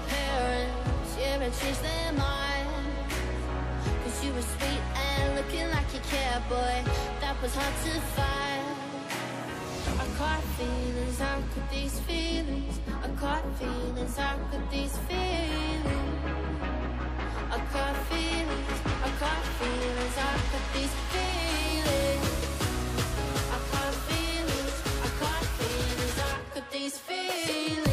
parents, yeah, and changed their mind. Cause you were sweet and looking like you cared, boy, that was hard to find. I caught feelings, how could these feelings? I caught feelings, how could these feelings? I caught feelings, I caught feelings, how could these feelings? I caught feelings, I caught feelings, how could these feelings?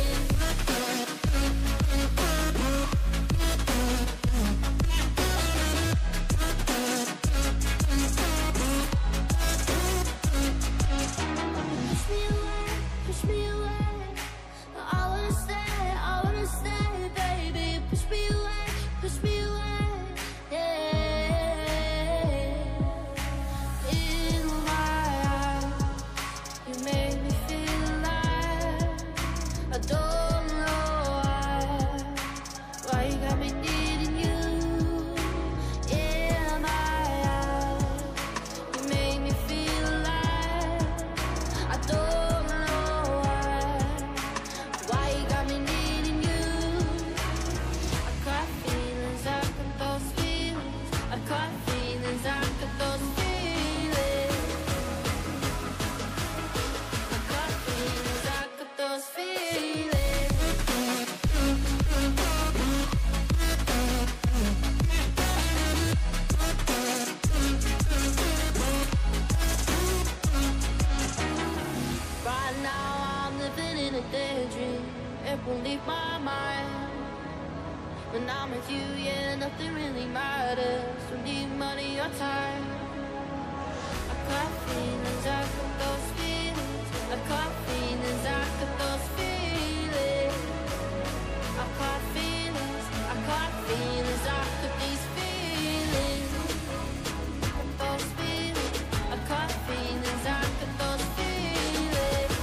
When I'm with you, yeah, nothing really matters. Don't need money or time. I caught feelings, I got those feelings. I caught feelings, I got those feelings. I caught feelings, I caught feelings, I got these feelings. Those feelings, I caught feelings, I got those feelings.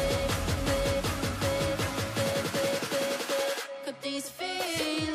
Got these feelings.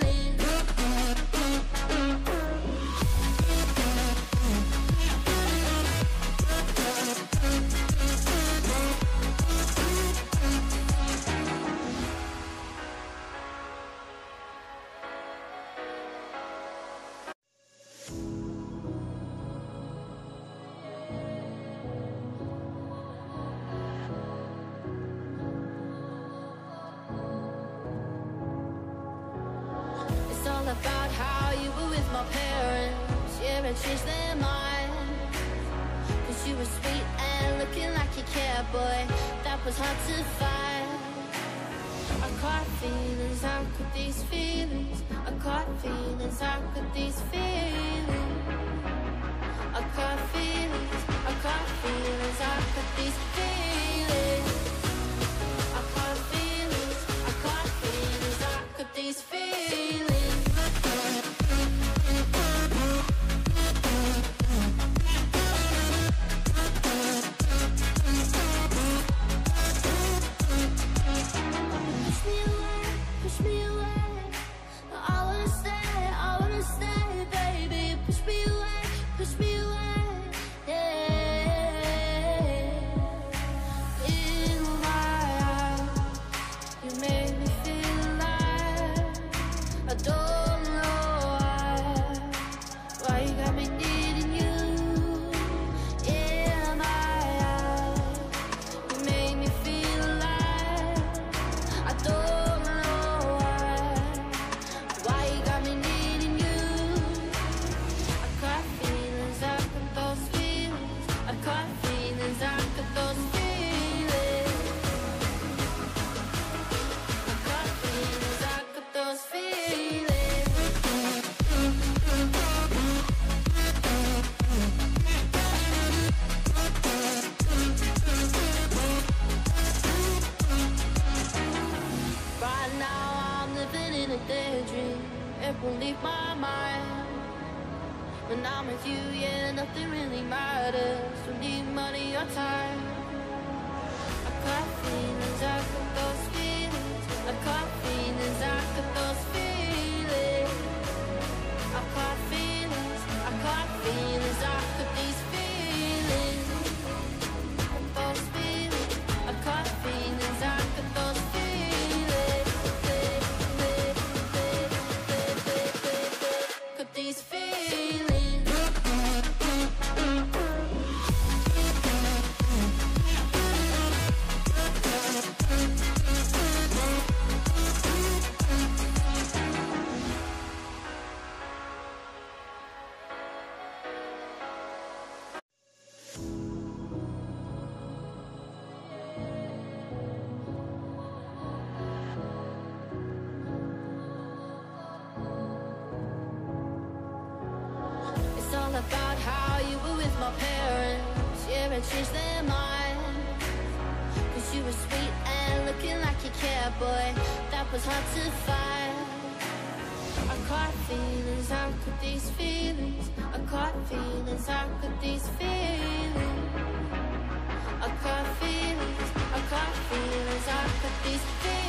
About how you were with my parents, yeah, and changed their mind. Cause you were sweet and looking like you cared, boy, that was hard to find. I caught feelings, how could these feelings? I caught feelings, how could these feelings? I caught feelings, I caught feelings, how could these feelings? I caught feelings, I caught feelings, how could these feelings? Won't leave my mind. When I'm with you, yeah, nothing really matters. Don't need money or time. I caught feelings, I got those feelings. I caught feelings, I got those feelings. I caught feelings, I caught feelings, I got these feelings. Those feelings, I caught feelings, I got those feelings. all about how you were with my parents. Yeah, and changed their mind. Cause you were sweet and looking like you cared, boy. That was hard to find. I caught feelings, how could these feelings? I caught feelings, how could these feelings? I caught feelings, how could these feelings?